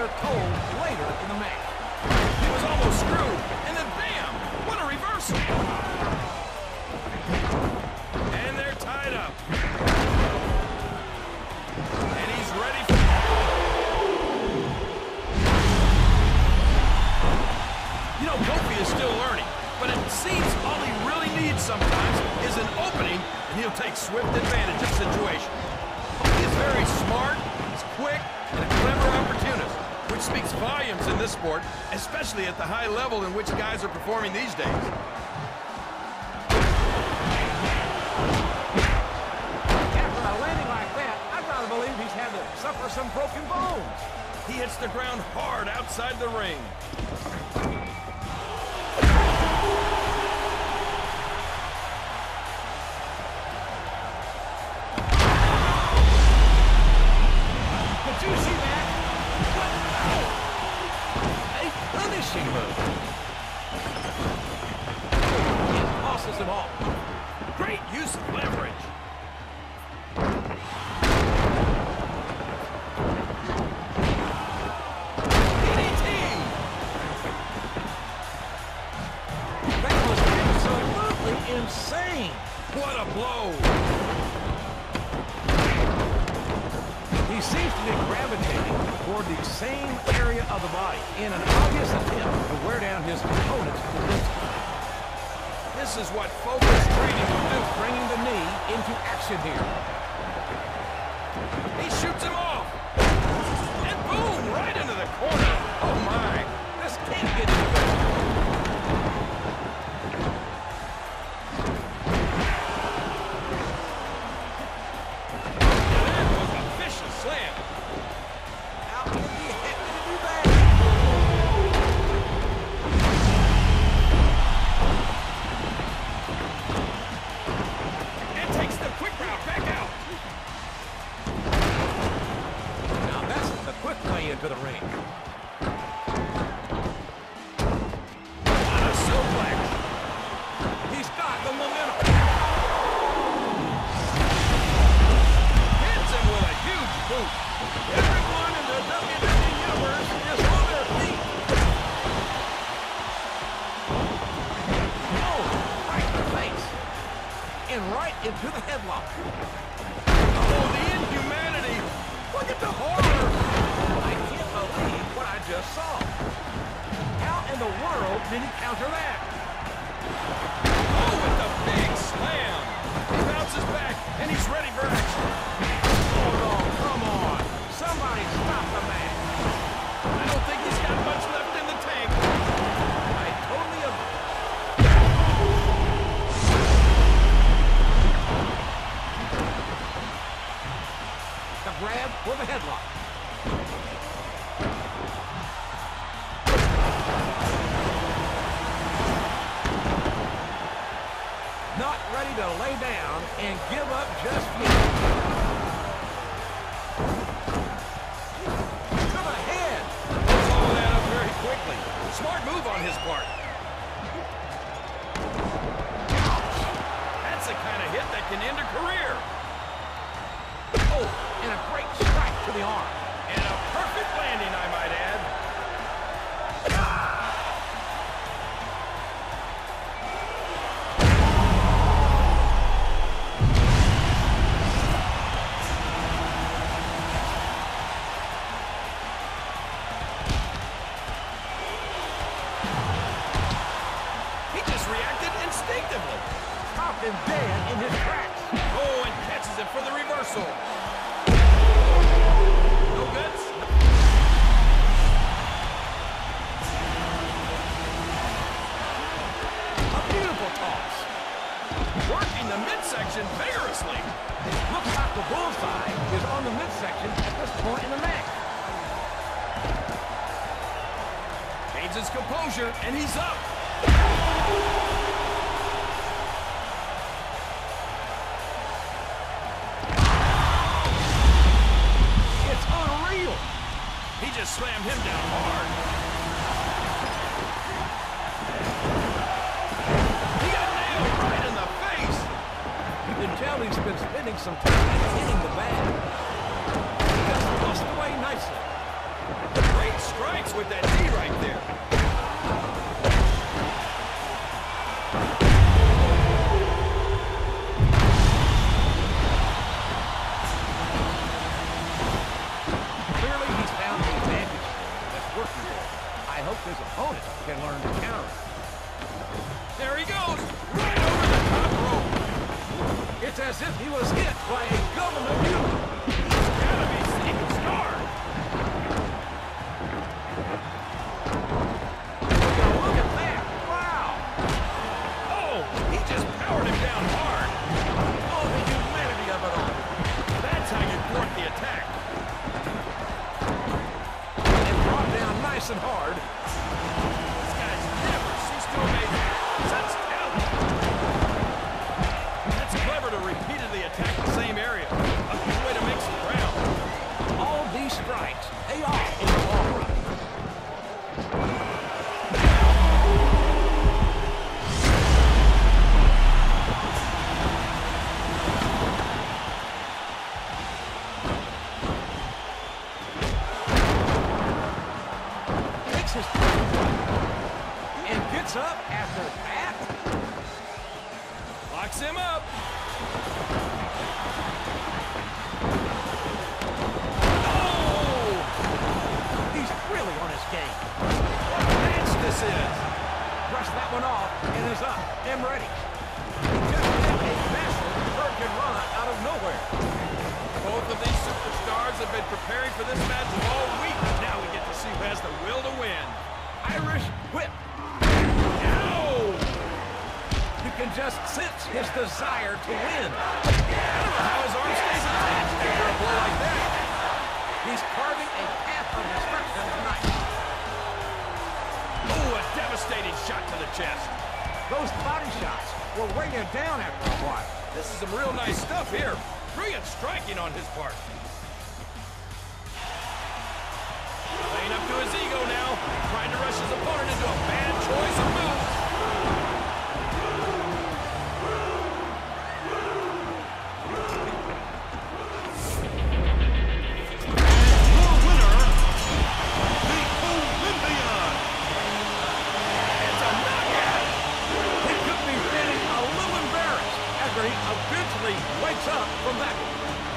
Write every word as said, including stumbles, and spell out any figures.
their toll later in the match. He was almost screwed, and then bam! What a reversal! And they're tied up. And he's ready for... You know, Kofi is still learning, but it seems all he really needs sometimes is an opening, and he'll take swift advantage of the situation. Kofi is very smart, he's quick, and a clever opportunist, which speaks volumes in this sport, especially at the high level in which guys are performing these days. After a landing like that, I've got to believe he's had to suffer some broken bones. He hits the ground hard outside the ring. Did you see that? A punishing move. It tosses him off. Great use of leverage. D D T! That was absolutely insane. What a blow! He seems to be gravitating toward the same area of the body in an obvious attempt to wear down his opponent's defense. This is what focused training will do. Bringing the knee into action here. He shoots him off. And boom, right into the corner. Oh my. This can't get any better. That was a vicious slam. How can he happen to do that? And takes the quick route back out. Now that's the quick way into the ring. What a suplex. He's got the momentum. Hits him with a huge boot. Everyone in the W W E Universe is on their feet. Oh, right in the face. And right into the headlock. Oh, the inhumanity. Look at the horror. I can't believe what I just saw. How in the world did he counter that? Oh, with the big slam. He bounces back, and he's ready for action. Hold on, come on. Somebody stop the man. I don't think he's got much left in the tank. I totally agree. The grab for the headlock. Not ready to lay down and give up just yet. To the head. Follow that up very quickly. Smart move on his part. That's the kind of hit that can end a career. Oh, and a great strike to the arm. And a perfect landing, I might add. He just reacted instinctively. Stopped him dead in his tracks. Oh, and catches it for the reversal. No goods? A beautiful toss. Working the midsection vigorously. Looks like the bullseye is on the midsection at this point in the match. Gains his composure, and he's up. It's unreal. He just slammed him down hard. He got nailed right in the face. You can tell he's been spending some time hitting the bag. Just tossed away nicely. Great strikes with that knee right there. Clearly, he's found the advantage that's working for him. I hope his opponent can learn to counter it. There he goes, right over the top rope. It's as if he was hit by a government unit. He's gotta be seeing stars. Look at that! Wow! Oh, he just powered him down hard. Oh, the humanity of it all! That's how you thwart the attack. And brought down nice and hard. This guy's never ceased to amaze me. Such talent. That's clever to repeatedly attack the same area. A good way to make some ground. All these strikes pay off in the long run. Takes his and gets up after that. Locks him up. Oh! He's really on his game. What a match this is. Brush that one off and is up and ready. He just hit a massive hurricane run out of nowhere. Both of these superstars have been preparing for this match all week. Now we get to see who has the will to win. Irish whip. Ow! You can just sense his desire to win. I don't know how his arm stays attached after a blow like that. He's carving a path of destruction tonight. Oh, a devastating shot to the chest. Those body shots will weigh you down after a while. This is some real nice stuff here. Brilliant striking on his part. Playing up to his ego now, trying to rush his opponent into a bad choice of moves. Your winner, the Olympian. It's a knockout. He could be feeling a little embarrassed after he eventually wakes up from that one.